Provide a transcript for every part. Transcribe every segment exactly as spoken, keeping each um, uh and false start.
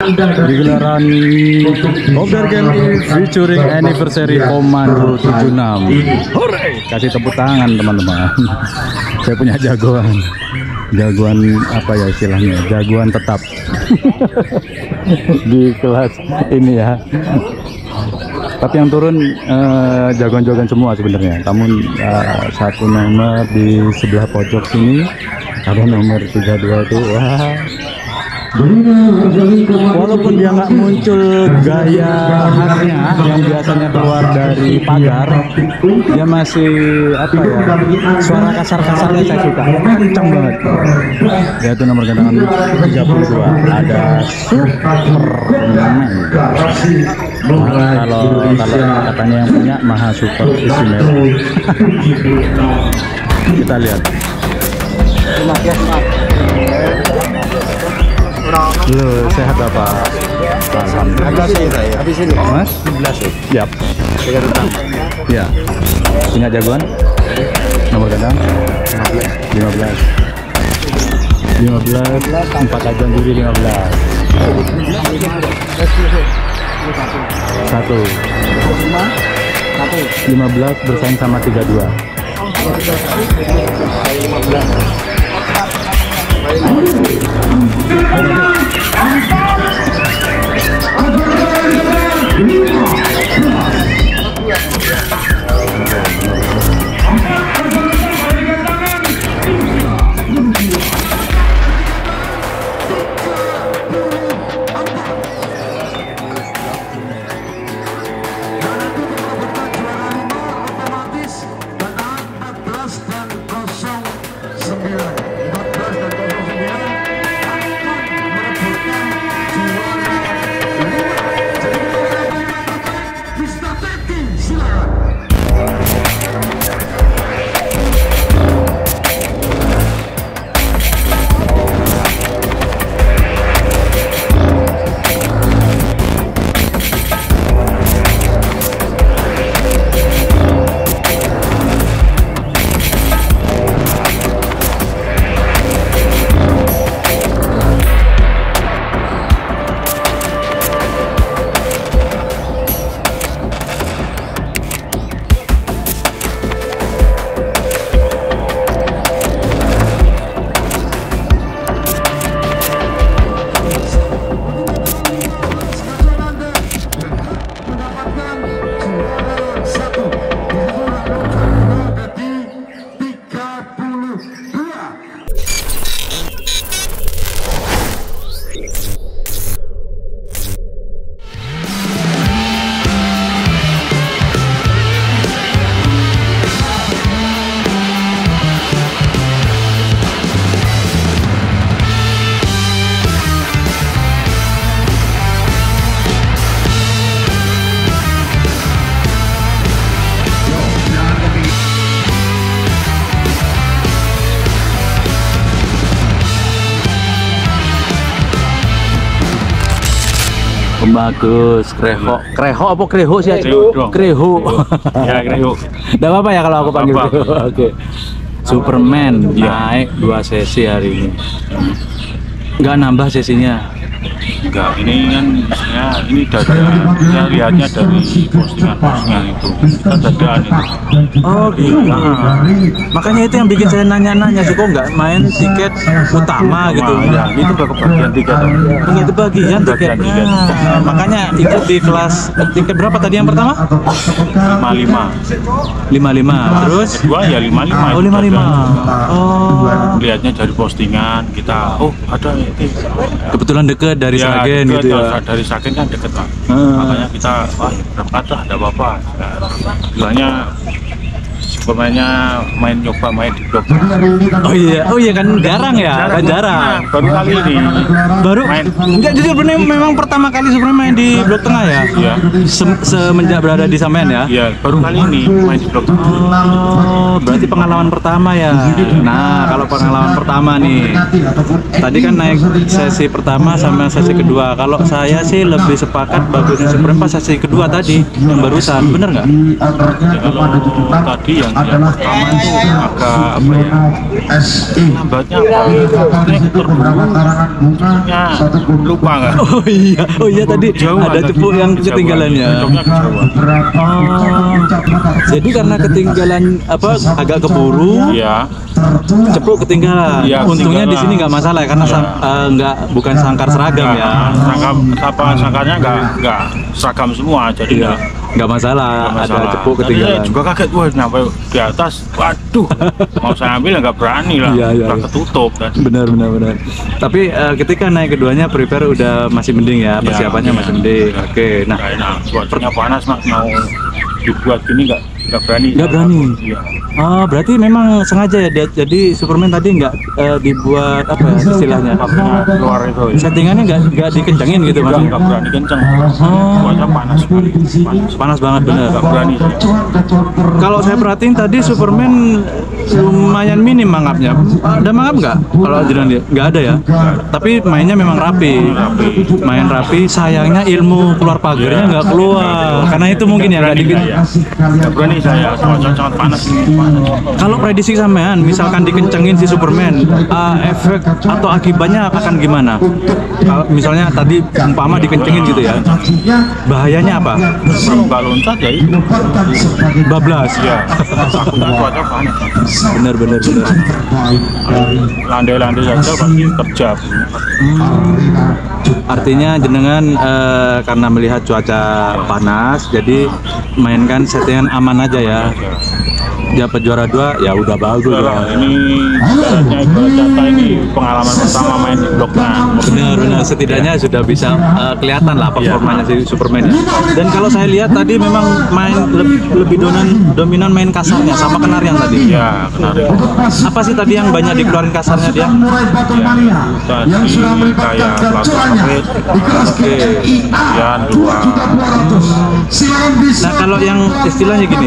di gelaran Kopdar Game featuring anniversary Komando tujuh enam. Hore! Kasih tepuk tangan teman-teman. Saya punya jagoan. Jagoan apa ya istilahnya? Jagoan tetap di kelas ini ya. Tapi yang turun eh, jagoan-jagoan semua sebenarnya. Namun eh, satu nomor di sebelah pojok sini ada nomor tiga dua itu. Wah. Walaupun dia nggak muncul gaya khasnya yang biasanya keluar dari pagar, dia masih apa ya, suara kasar-kasarnya saya suka, kencang banget. Yaitu nomor gantangan tiga puluh dua ada Superman. Kalau kalau katanya yang punya maha super istimewa. Kita lihat. Lu sehat Bapak? Alhamdulillah. Habis ini Mas? sebelas ya. Siap. Ya. Punya jagoan? Nomor gandang? lima belas. lima belas. Empat jagoan juri lima belas. Satu. lima belas bersaing sama tiga dua. lima belas. Bagus, kreho, kreho apa kreho sih? Kreho, kreho. Ya kreho. Tidak apa-apa ya kalau aku panggil kreho. Oke. Superman naik dua sesi hari ini. Nggak nambah sesinya? Enggak, ini kan ya ini dari saya lihatnya dari postingan-postingan itu. Kita dadaan itu. Oh gitu. Nah, makanya itu yang bikin saya nanya-nanya sih, kok nggak main tiket utama gitu. Ya, itu udah kebagian tiket. Punya itu bagian tiketnya. Nah, makanya ikut di kelas tiket berapa tadi yang pertama? lima puluh lima. lima puluh lima. Terus? Kedua ya lima puluh lima. Oh lima puluh lima. Oh. Lihatnya dari postingan kita. Oh ada itu. Kebetulan deket dari ya, Sragen deket, gitu ya. Dari Sragen kan deket lah. Hmm. Makanya kita wah berangkat lah, ada apa-apa. Bilangnya pemainnya main nyoba main di blok. Oh iya, oh iya kan jarang ya, kan jarang. Nah, baru kali ini. Baru main. Enggak, jujur bener memang pertama kali sebenarnya main di blok tengah ya. Iya. Se semenjak berada di Sampean ya. Iya, baru kali ini main di blok. Oh, berarti pengalaman pertama ya. Nah, kalau pengalaman pertama nih. Tadi kan naik sesi pertama sama sesi kedua. Kalau saya sih lebih sepakat bagusnya Superman pas sesi kedua tadi yang barusan, bener nggak? Ya, kalau tadi yang adalah pertama itu agak apa ya, lambatnya apa naik beberapa karangan bunga ya satu kuntum lupa nggak. Oh iya, oh iya tadi Jauh ada tadi, cepuk yang kejauhan. ketinggalannya. Cocoknya kejauhan. beberapa Oh, jadi karena ketinggalan apa agak keburu, Iya. cepuk ketinggalan. Iya, Untungnya di ketinggalan. sini nggak masalah ya, karena Iya. sang- eh, nggak bukan sangkar seragam ya. Sangka apa sangkanya nggak nggak seragam semua, jadi Iya, nggak nggak masalah, nggak ada masalah. cepuk Tadi saya ketinggalan. juga kaget, wah sampai di atas, waduh, mau saya ambil ya nggak berani lah, Iya, iya, udah iya. ketutup kan. Benar, benar, benar. Tapi eh, ketika naik keduanya prepare udah masih mending ya, persiapannya Iya, masih mending. iya. Oke, nah Nggak enak, cuacanya panas mas, mau dibuat gini nggak nggak berani. Nggak berani? Iya. oh, berarti memang sengaja ya, dia- jadi Superman tadi nggak eh, dibuat apa ya istilahnya? Kabelnya keluar itu. Ya. Settingannya nggak nggak dikencengin gitu Nggak maksudnya? nggak berani kenceng. Oh. Cuaca panas sekali. Panas. Panas banget bener. Nggak berani. Kalau saya perhatiin tadi Superman lumayan minim mangapnya. Ada mangap nggak? Kalau jenengan lihat nggak ada ya. Tapi mainnya memang rapi. Rapi. Main rapi. Sayangnya ilmu keluar pagarnya nggak keluar. Karena itu mungkin ya nggak Berani dikit. saya. Nggak berani saya. Cuaca sangat panas. Panas. Kalau prediksi sampean, misalkan dikencengin si Superman, uh, efek atau akibatnya akan gimana? Kalau misalnya tadi umpama dikencengin gitu ya, bahayanya apa? Nggak loncat ya itu. Bablas. Ya. Takutnya cuaca panas. Bener bener bener. Landai-landai saja pasti terjab. Artinya jenengan eh, karena melihat cuaca panas, jadi mainkan settingan aman aja ya. Dapat juara dua ya udah bagus Udah lah, ya. ini ibaratnya ibarat kata ini pengalaman pertama main di bloknya. Benar benar setidaknya sudah bisa eh, kelihatan lah performanya si Superman ya. Dan kalau saya lihat tadi memang main lebih, lebih dominan dominan main kasarnya sama kenar yang tadi. Ya, kenari. Apa sih tadi yang banyak dikeluarin kasarnya dia? Tadi kayak pelaku sawit, Oke. kemudian dua Nah kalau yang istilahnya gini,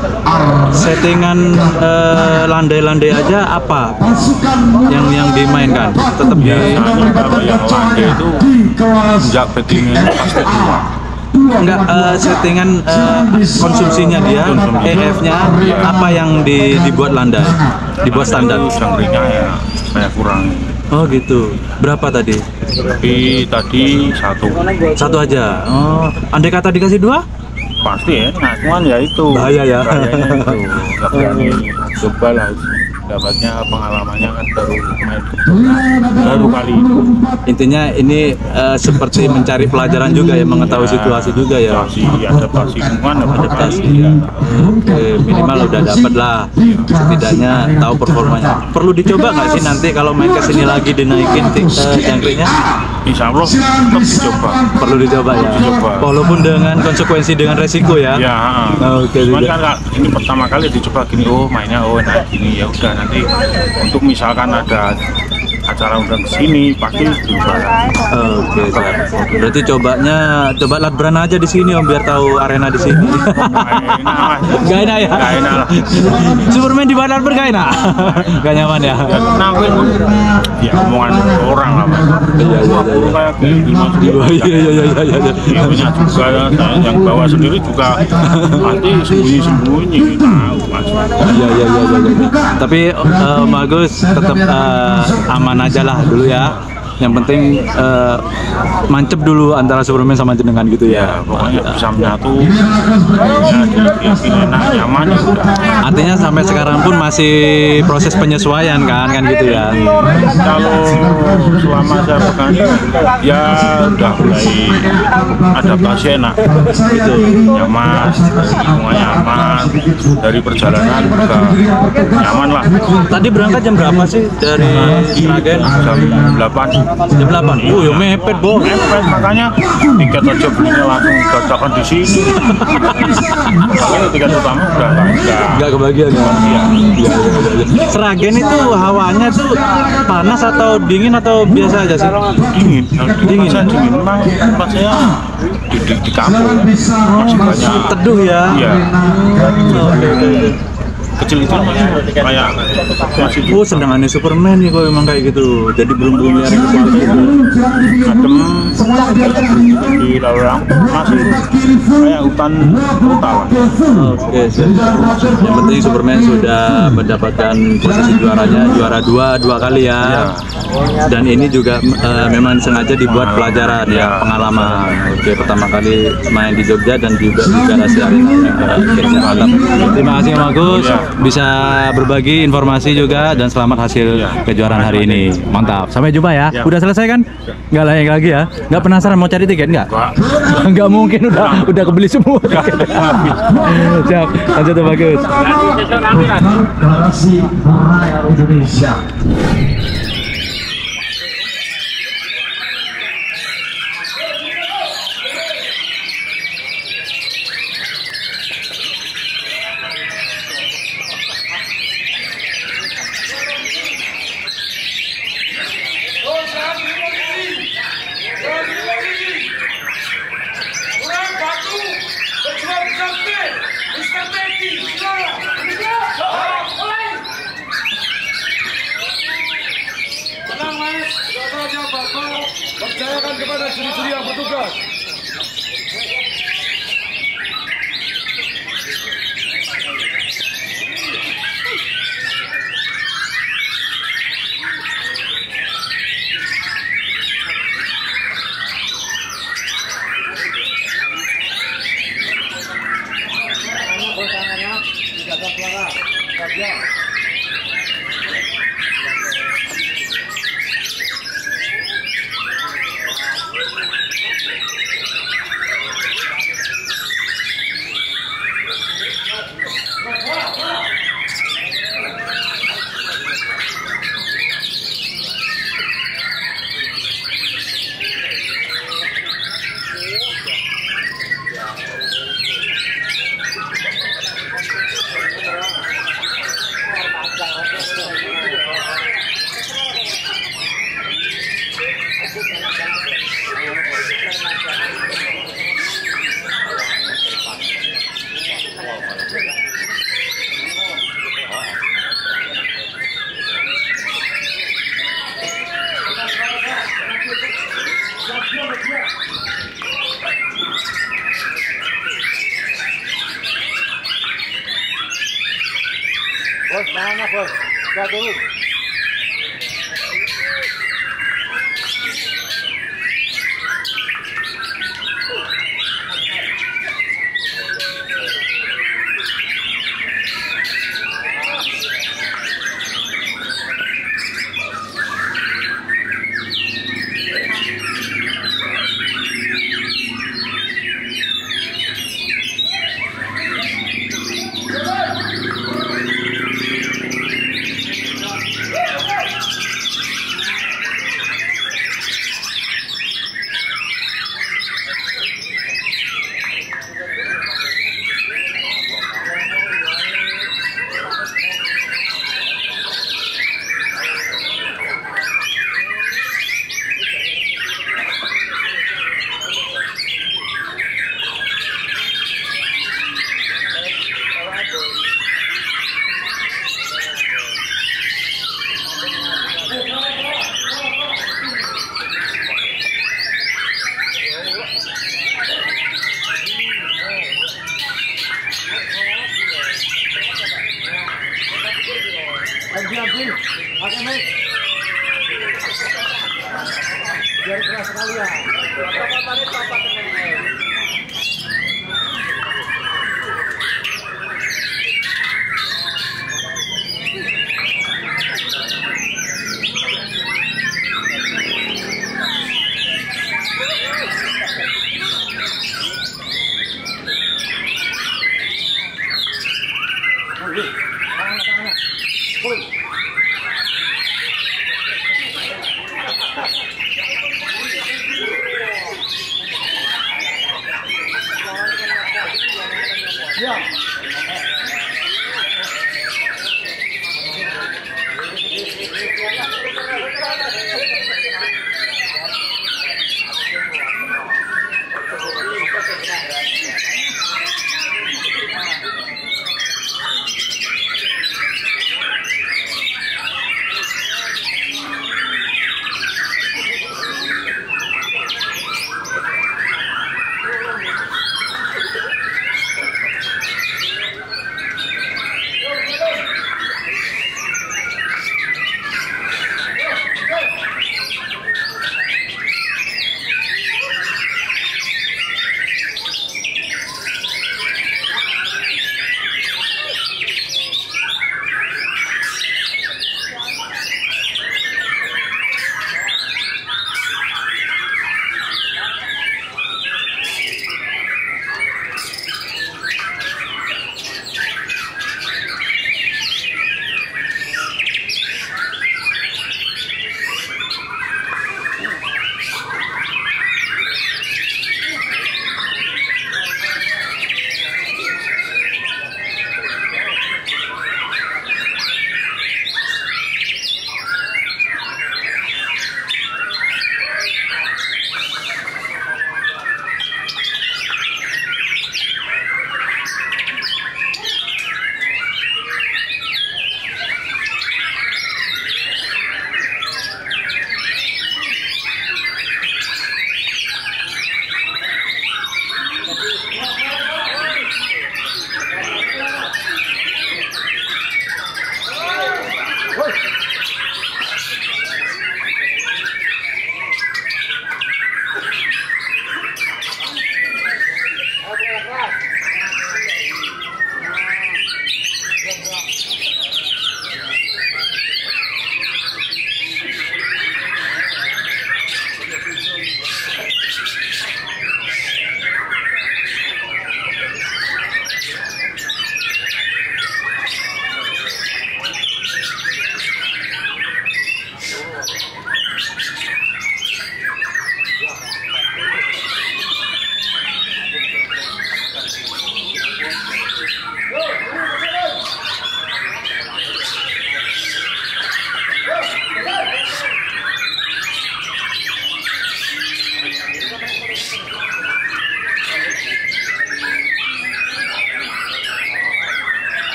settingan eh, landai-landai aja apa yang yang dimainkan? Tetap di biasanya kalau yang landai itu sejak bettingnya pasti dua. enggak eh, settingan eh, konsumsinya dia, E F-nya apa yang di, dibuat landai, dibuat standar. Jangkringnya ya saya kurangi. Oh gitu. Berapa tadi? Tapi tadi satu Satu aja. Oh, andai kata dikasih dua? pasti ya, nah cuman ya itu Bahaya ya. bahayanya itu nggak berani coba lah, dapatnya pengalamannya kan baru main baru kali itu. Intinya ini eh, seperti mencari pelajaran juga ya, mengetahui situasi juga ya. Adaptasi, adaptasi lingkungan, adaptasi Ya. Oke, minimal udah dapat lah. Setidaknya tahu performanya. Perlu dicoba nggak sih nanti kalau main ke sini lagi dinaikin tik- eh, jangkriknya? Insya Allah tetap dicoba. Perlu dicoba ya. Dicoba. Walaupun dengan konsekuensi dengan resiko ya. Ya, Oke, cuman tidak. kan nggak- ini pertama kali dicoba gini, oh mainnya oh nah gini ya udah, nanti untuk misalkan ada acara undang ke sini pasti dicoba. Oke, siap. Berarti cobanya coba latbran aja di sini Om biar tahu arena di sini. Nggak enak lah. Gak enak ya? Nggak enak lah. Superman di latbran gak enak? Gak nyaman ya? Ya, nampil pun ya omongan orang lah mas. Iya, iya, Guru kayak gini mas. Oh, iya iya iya iya iya. Iya punya juga ya, saya yang bawa sendiri juga pasti sembunyi-sembunyi tahu mas. Iya iya iya iya. iya. Tapi eh, Om Agus tetap eh, aman aja lah dulu ya. Yang penting eh, mancep dulu antara Superman sama jenengan gitu ya. Ya pokoknya bisa menyatu, ya dibikin enak nyaman ya udah. Artinya sampai sekarang pun masih proses penyesuaian kan kan gitu ya. Kalau selama saya pegang ya udah mulai adaptasi enak gitu, nyaman, lingkungannya aman, dari perjalanan juga nyaman lah. Tadi berangkat jam berapa sih dari Sragen? Jam delapan Jam delapan. Uh, ya mepet, Bo. mepet, makanya tiket aja belinya langsung dadakan di sini. Kalau tiket utama udah nggak enggak. Nggak kebagian ya? Iya. Iya, iya, iya. Sragen itu hawanya tuh panas atau dingin atau biasa aja sih? Dingin, Dingin. dingin, saya dingin. Memang tempat saya di, di, di kampung masih banyak. Teduh ya? Iya. Oh, oke, oke, oke. kecil-kecil kayak masih Oh, senangannya Superman nih kalau memang kayak gitu. Jadi belum belum liar gitu. adem di orang masih kayak hutan total. Oke, siap. Yang penting Superman sudah mendapatkan posisi juaranya, juara dua dua kali ya. Dan ini juga eh, memang sengaja dibuat pelajaran ya, pengalaman. Oke, pertama kali main di Jogja dan juga di Garasi Arena. Oke, mantap. Terima kasih Om Agus, bisa berbagi informasi juga dan selamat hasil kejuaraan hari ini. Mantap. Sampai jumpa ya. Udah selesai kan? Nggak layak lagi ya? Nggak penasaran mau cari tiket nggak? Nggak mungkin, udah udah kebeli semua. Siap. Lanjut Om Agus. Garasi Raya Indonesia. Percayakan kepada juri-juri yang bertugas. Bos, mana bos? Sudah dulu.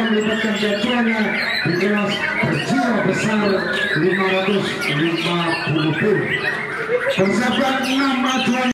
mendapatkan bantuannya di kelas berjiwa besar lima ratus lima puluh pun. Persiapan enam majuan